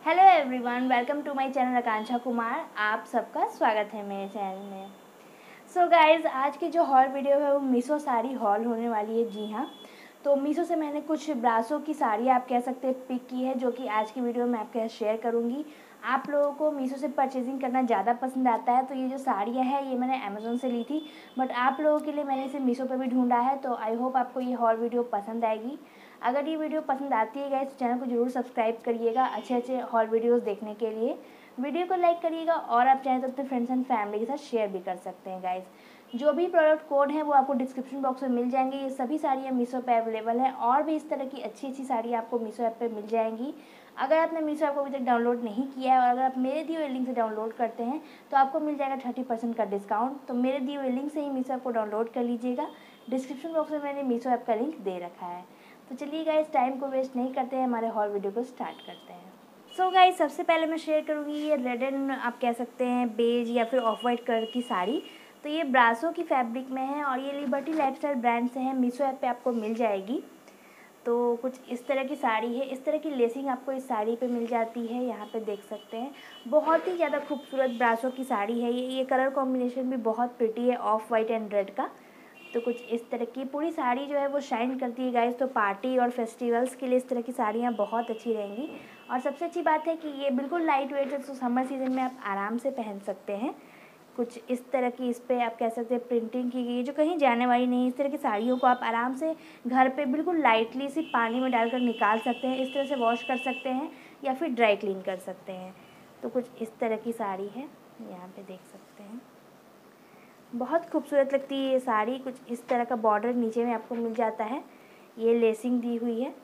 Hello everyone, welcome to my channel Akanksha Kumar. आप सबका स्वागत है मेरे चैनल में। सो गाइज़, आज की जो हॉल वीडियो है वो मीशो साड़ी हॉल होने वाली है। जी हाँ, तो मीशो से मैंने कुछ ब्रासो की साड़ी आप कह सकते हैं पिक की है, जो कि आज की वीडियो में आपके साथ शेयर करूँगी। आप लोगों को मीशो से परचेजिंग करना ज़्यादा पसंद आता है, तो ये जो साड़ियाँ हैं ये मैंने अमेज़ोन से ली थी, बट आप लोगों के लिए मैंने इसे मीशो पर भी ढूंढा है। तो आई होप आपको ये हॉल वीडियो पसंद आएगी। अगर ये वीडियो पसंद आती है गाइस तो चैनल को जरूर सब्सक्राइब करिएगा अच्छे अच्छे हॉल वीडियोस देखने के लिए। वीडियो को लाइक करिएगा और आप चाहें तो अपने फ्रेंड्स एंड फैमिली के साथ शेयर भी कर सकते हैं गाइस। जो भी प्रोडक्ट कोड है वो आपको डिस्क्रिप्शन बॉक्स में मिल जाएंगे। ये सभी साड़ियाँ मीशो पे अवेलेबल है और भी इस तरह की अच्छी अच्छी साड़ियाँ आपको मीशो ऐप पे मिल जाएंगी। अगर आपने मीशो ऐप को अभी तक डाउनलोड नहीं किया है और अगर आप मेरे दिए हुए लिंक से डाउनलोड करते हैं तो आपको मिल जाएगा 30% का डिस्काउंट। तो मेरे दिए हुए लिंक से ही मीशो ऐप को डाउनलोड कर लीजिएगा। डिस्क्रिप्शन बॉक्स में मैंने मीशो ऐप का लिंक दे रखा है। तो चलिए गाइस, टाइम को वेस्ट नहीं करते हैं, हमारे हॉल वीडियो को स्टार्ट करते हैं। सो गाइस, सबसे पहले मैं शेयर करूँगी ये रेड एंड आप कह सकते हैं बेज या फिर ऑफ वाइट कलर की साड़ी। तो ये ब्रासो की फैब्रिक में है और ये लिबर्टी लाइफस्टाइल ब्रांड से है। मीशो ऐप पे आपको मिल जाएगी। तो कुछ इस तरह की साड़ी है, इस तरह की लेसिंग आपको इस साड़ी पे मिल जाती है। यहाँ पे देख सकते हैं, बहुत ही ज़्यादा खूबसूरत ब्रासो की साड़ी है। ये कलर कॉम्बिनेशन भी बहुत प्रिटी है, ऑफ वाइट एंड रेड का। तो कुछ इस तरह की पूरी साड़ी जो है वो शाइन करती है गाइस। तो पार्टी और फेस्टिवल्स के लिए इस तरह की साड़ियाँ बहुत अच्छी रहेंगी। और सबसे अच्छी बात है कि ये बिल्कुल लाइट वेट है, तो समर सीजन में आप आराम से पहन सकते हैं। कुछ इस तरह की इस पर आप कह सकते हैं प्रिंटिंग की गई है, जो कहीं जाने वाली नहीं है। इस तरह की साड़ियों को आप आराम से घर पे बिल्कुल लाइटली सी पानी में डालकर निकाल सकते हैं। इस तरह से वॉश कर सकते हैं या फिर ड्राई क्लीन कर सकते हैं। तो कुछ इस तरह की साड़ी है, यहाँ पे देख सकते हैं। बहुत खूबसूरत लगती है ये साड़ी। कुछ इस तरह का बॉर्डर नीचे में आपको मिल जाता है। ये लेसिंग दी हुई है।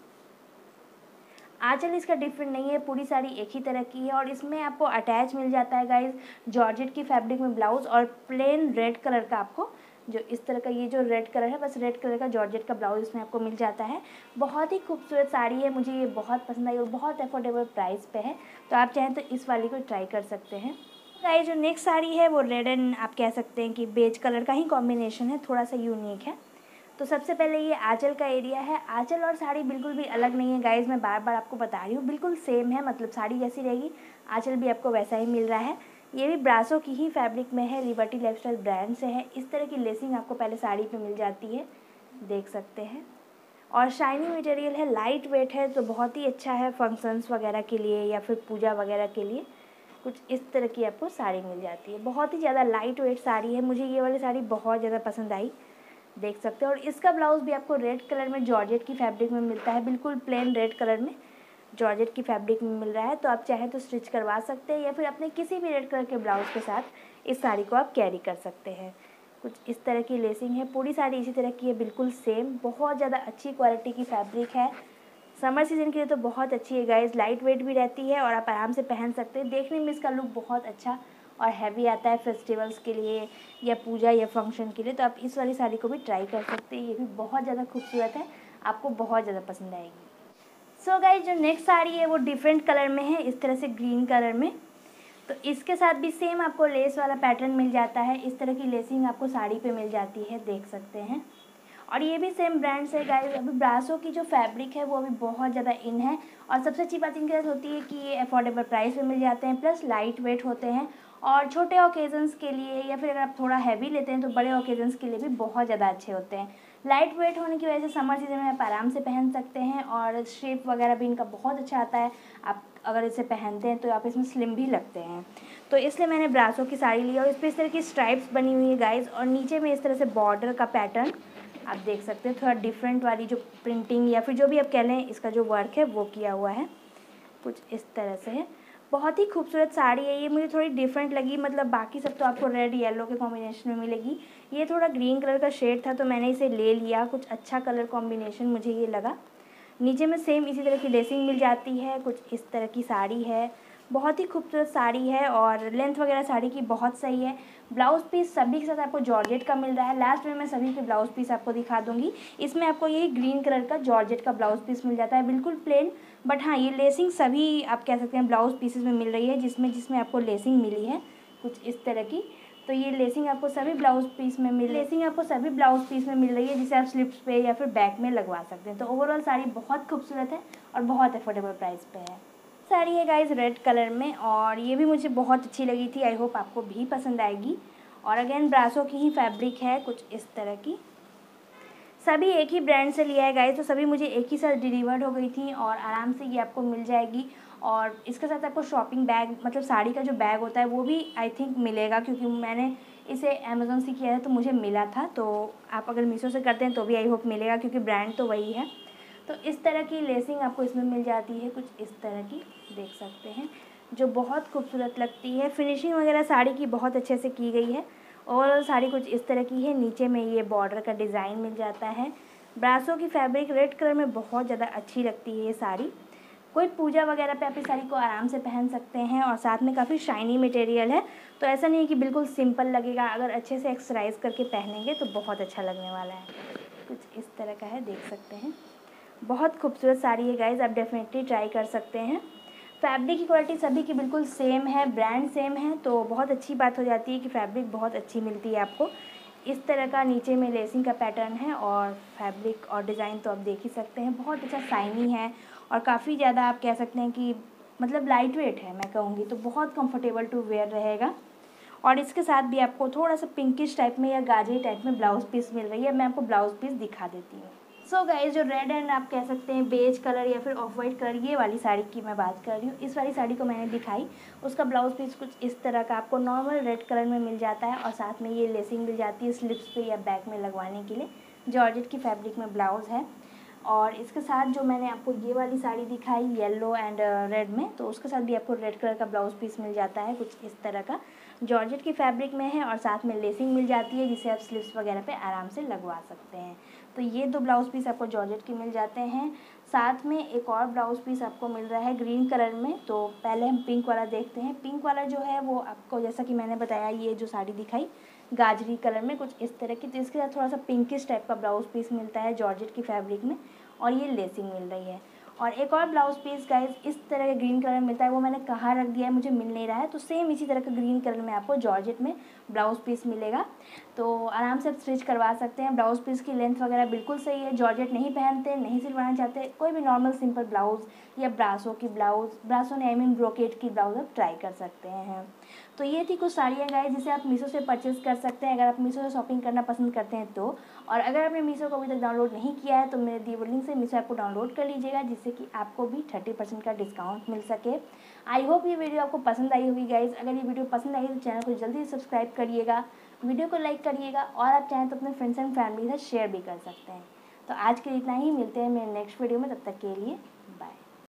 आंचल इसका डिफरेंट नहीं है, पूरी साड़ी एक ही तरह की है। और इसमें आपको अटैच मिल जाता है गाइस जॉर्जेट की फैब्रिक में ब्लाउज और प्लेन रेड कलर का आपको जो इस तरह का ये जो रेड कलर है, बस रेड कलर का जॉर्जेट का ब्लाउज इसमें आपको मिल जाता है। बहुत ही खूबसूरत साड़ी है, मुझे ये बहुत पसंद आई और बहुत अफोर्डेबल प्राइस पे है। तो आप चाहें तो इस वाली को ट्राई कर सकते हैं। गाइस, जो नेक्स्ट साड़ी है वो रेड एंड आप कह सकते हैं कि बेज कलर का ही कॉम्बिनेशन है, थोड़ा सा यूनिक है। तो सबसे पहले ये आंचल का एरिया है। आंचल और साड़ी बिल्कुल भी अलग नहीं है गाइज, मैं बार बार आपको बता रही हूँ, बिल्कुल सेम है। मतलब साड़ी जैसी रहेगी आंचल भी आपको वैसा ही मिल रहा है। ये भी ब्रासो की ही फैब्रिक में है, लिबर्टी लाइफस्टाइल ब्रांड से है। इस तरह की लेसिंग आपको पहले साड़ी पे मिल जाती है, देख सकते हैं। और शाइनी मटेरियल है, लाइट वेट है, तो बहुत ही अच्छा है फंक्शंस वगैरह के लिए या फिर पूजा वगैरह के लिए। कुछ इस तरह की आपको साड़ी मिल जाती है। बहुत ही ज़्यादा लाइट वेट साड़ी है, मुझे ये वाली साड़ी बहुत ज़्यादा पसंद आई, देख सकते हैं। और इसका ब्लाउज भी आपको रेड कलर में जॉर्जेट की फैब्रिक में मिलता है, बिल्कुल प्लेन रेड कलर में जॉर्जेट की फैब्रिक में मिल रहा है। तो आप चाहे तो स्टिच करवा सकते हैं या फिर अपने किसी भी रेड कलर के ब्लाउज के साथ इस साड़ी को आप कैरी कर सकते हैं। कुछ इस तरह की लेसिंग है, पूरी साड़ी इसी तरह की है, बिल्कुल सेम। बहुत ज़्यादा अच्छी क्वालिटी की फैब्रिक है, समर सीजन के लिए तो बहुत अच्छी है गाइज। लाइट वेट भी रहती है और आप आराम से पहन सकते हैं। देखने में इसका लुक बहुत अच्छा और हैवी आता है फेस्टिवल्स के लिए या पूजा या फंक्शन के लिए। तो आप इस वाली साड़ी को भी ट्राई कर सकते हैं, ये भी बहुत ज़्यादा खूबसूरत है, आपको बहुत ज़्यादा पसंद आएगी। सो गाइज, जो नेक्स्ट साड़ी है वो डिफरेंट कलर में है, इस तरह से ग्रीन कलर में। तो इसके साथ भी सेम आपको लेस वाला पैटर्न मिल जाता है। इस तरह की लेसिंग आपको साड़ी पे मिल जाती है, देख सकते हैं। और ये भी सेम ब्रांड से गाइस। अभी ब्रासो की जो फैब्रिक है वो अभी बहुत ज़्यादा इन है। और सबसे अच्छी बात इनके साथ होती है कि ये अफोर्डेबल प्राइस में मिल जाते हैं, प्लस लाइट वेट होते हैं। और छोटे ओकेजन्स के लिए या फिर अगर आप थोड़ा हैवी लेते हैं तो बड़े ओकेजन्स के लिए भी बहुत ज़्यादा अच्छे होते हैं। लाइट वेट होने की वजह से समर सीजन में आप आराम से पहन सकते हैं। और शेप वगैरह भी इनका बहुत अच्छा आता है। आप अगर इसे पहनते हैं तो आप इसमें स्लिम भी लगते हैं। तो इसलिए मैंने ब्रासो की साड़ी ली और इस पर इस तरह की स्ट्राइप्स बनी हुई है गाइज। और नीचे में इस तरह से बॉर्डर का पैटर्न आप देख सकते हैं, थोड़ा डिफरेंट वाली जो प्रिंटिंग या फिर जो भी आप कह लें इसका जो वर्क है वो किया हुआ है। कुछ इस तरह से है, बहुत ही खूबसूरत साड़ी है। ये मुझे थोड़ी डिफरेंट लगी, मतलब बाकी सब तो आपको रेड येलो के कॉम्बिनेशन में मिलेगी, ये थोड़ा ग्रीन कलर का शेड था तो मैंने इसे ले लिया। कुछ अच्छा कलर कॉम्बिनेशन मुझे ये लगा। नीचे में सेम इसी तरह की लेसिंग मिल जाती है। कुछ इस तरह की साड़ी है, बहुत ही खूबसूरत साड़ी है और लेंथ वगैरह साड़ी की बहुत सही है। ब्लाउज़ पीस सभी के साथ आपको जॉर्जेट का मिल रहा है। लास्ट में मैं सभी के ब्लाउज़ पीस आपको दिखा दूंगी। इसमें आपको यही ग्रीन कलर का जॉर्जेट का ब्लाउज़ पीस मिल जाता है, बिल्कुल प्लेन। बट हाँ, ये लेसिंग सभी आप कह सकते हैं ब्लाउज़ पीसेस में मिल रही है, जिसमें जिसमें आपको लेसिंग मिली है कुछ इस तरह की। तो ये लेसिंग आपको सभी ब्लाउज पीस में मिल रही है, जिसे आप स्लिप्स पे या फिर बैक में लगवा सकते हैं। तो ओवरऑल साड़ी बहुत खूबसूरत है और बहुत अफोर्डेबल प्राइस पे है। साड़ी है गाइस रेड कलर में और ये भी मुझे बहुत अच्छी लगी थी। आई होप आपको भी पसंद आएगी। और अगेन ब्रासो की ही फैब्रिक है कुछ इस तरह की। सभी एक ही ब्रांड से लिया है गाइस, तो सभी मुझे एक ही साथ डिलीवर्ड हो गई थी और आराम से ये आपको मिल जाएगी। और इसके साथ आपको शॉपिंग बैग मतलब साड़ी का जो बैग होता है वो भी आई थिंक मिलेगा, क्योंकि मैंने इसे अमेज़ोन से किया है तो मुझे मिला था। तो आप अगर मीशो से करते हैं तो भी आई होप मिलेगा, क्योंकि ब्रांड तो वही है। तो इस तरह की लेसिंग आपको इसमें मिल जाती है कुछ इस तरह की, देख सकते हैं, जो बहुत खूबसूरत लगती है। फिनिशिंग वगैरह साड़ी की बहुत अच्छे से की गई है। और साड़ी कुछ इस तरह की है, नीचे में ये बॉर्डर का डिज़ाइन मिल जाता है। ब्रासो की फैब्रिक रेड कलर में बहुत ज़्यादा अच्छी लगती है ये साड़ी। कोई पूजा वगैरह पे आप इस साड़ी को आराम से पहन सकते हैं और साथ में काफ़ी शाइनी मटेरियल है, तो ऐसा नहीं है कि बिल्कुल सिंपल लगेगा। अगर अच्छे से एक्सरसाइज करके पहनेंगे तो बहुत अच्छा लगने वाला है। कुछ इस तरह का है, देख सकते हैं। बहुत खूबसूरत साड़ी है गाइज, आप डेफिनेटली ट्राई कर सकते हैं। फैब्रिक की क्वालिटी सभी की बिल्कुल सेम है, ब्रांड सेम है, तो बहुत अच्छी बात हो जाती है कि फैब्रिक बहुत अच्छी मिलती है आपको। इस तरह का नीचे में लेसिंग का पैटर्न है और फैब्रिक और डिज़ाइन तो आप देख ही सकते हैं, बहुत अच्छा शाइनी है और काफ़ी ज़्यादा आप कह सकते हैं कि मतलब लाइट वेट है मैं कहूँगी, तो बहुत कंफर्टेबल टू वेयर रहेगा। और इसके साथ भी आपको थोड़ा सा पिंकिश टाइप में या गाजरी टाइप में ब्लाउज पीस मिल रही है। मैं आपको ब्लाउज पीस दिखा देती हूँ। सो गाइस, जो रेड एंड आप कह सकते हैं बेज कलर या फिर ऑफ वाइट कलर, ये वाली साड़ी की मैं बात कर रही हूँ। इस वाली साड़ी को मैंने दिखाई, उसका ब्लाउज पीस कुछ इस तरह का आपको नॉर्मल रेड कलर में मिल जाता है और साथ में ये लेसिंग मिल जाती है स्लिप्स पे या बैक में लगवाने के लिए। जॉर्जेट की फैब्रिक में ब्लाउज है। और इसके साथ जो मैंने आपको ये वाली साड़ी दिखाई येलो एंड रेड में, तो उसके साथ भी आपको रेड कलर का ब्लाउज पीस मिल जाता है कुछ इस तरह का। जॉर्जेट की फैब्रिक में है और साथ में लेसिंग मिल जाती है, जिसे आप स्लीव्स वगैरह पे आराम से लगवा सकते हैं। तो ये दो ब्लाउज पीस आपको जॉर्जेट के मिल जाते हैं। साथ में एक और ब्लाउज पीस आपको मिल रहा है ग्रीन कलर में। तो पहले हम पिंक वाला देखते हैं। पिंक वाला जो है वो आपको, जैसा कि मैंने बताया, ये जो साड़ी दिखाई गाजरी कलर में कुछ इस तरह की, तो इसके साथ थोड़ा सा पिंकिश टाइप का ब्लाउज पीस मिलता है जॉर्जेट की फैब्रिक में और ये लेसिंग मिल रही है। और एक और ब्लाउज पीस गाइज इस तरह का ग्रीन कलर में मिलता है, वो मैंने कहाँ रख दिया है मुझे मिल नहीं रहा है। तो सेम इसी तरह का ग्रीन कलर में आपको जॉर्जेट में ब्लाउज पीस मिलेगा, तो आराम से आप स्टिच करवा सकते हैं। ब्लाउज पीस की लेंथ वगैरह बिल्कुल सही है। जॉर्जेट नहीं पहनते, नहीं सिलवाना चाहते, कोई भी नॉर्मल सिंपल ब्लाउज या ब्रासो की ब्लाउज, ब्रासो ने आई मीन ब्रोकेट की ब्लाउज आप ट्राई कर सकते हैं। तो ये थी कुछ साड़ियाँ गाइस जिसे आप मीशो से परचेज़ कर सकते हैं अगर आप मीशो से शॉपिंग करना पसंद करते हैं तो। और अगर आपने मीशो को अभी तक डाउनलोड नहीं किया है तो मेरे दिए हुए लिंक से मीशो ऐप को डाउनलोड कर लीजिएगा, जिससे कि आपको भी 30% का डिस्काउंट मिल सके। आई होप ये वीडियो आपको पसंद आई होगी गाइज। अगर ये वीडियो पसंद आई तो चैनल को जल्दी से सब्सक्राइब करिएगा, वीडियो को लाइक करिएगा और आप चाहें तो अपने फ्रेंड्स एंड फैमिली के साथ शेयर भी कर सकते हैं। तो आज के लिए इतना ही, मिलते हैं मेरे नेक्स्ट वीडियो में, तब तक के लिए बाय।